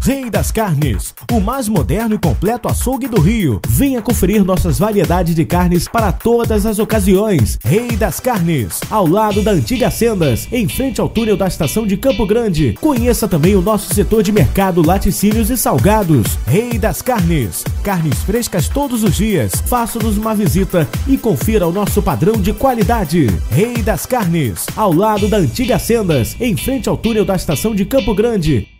Rei das Carnes, o mais moderno e completo açougue do Rio. Venha conferir nossas variedades de carnes para todas as ocasiões. Rei das Carnes, ao lado da antiga Sendas, em frente ao túnel da estação de Campo Grande. Conheça também o nosso setor de mercado, laticínios e salgados. Rei das Carnes, carnes frescas todos os dias. Faça-nos uma visita e confira o nosso padrão de qualidade. Rei das Carnes, ao lado da antiga Sendas, em frente ao túnel da estação de Campo Grande.